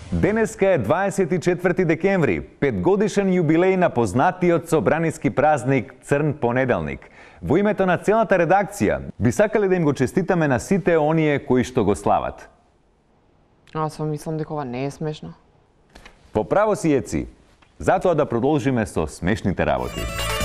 Денеска е 24 декември, 5-годишен јубилеј на познатиот собраниски празник Црн понеделник. Во името на целата редакција, би сакале да им го честитаме на сите оние кои што го слават. Аз мислам дека ова не е смешно. По право си, Еци, затоа да продолжиме со смешните работи.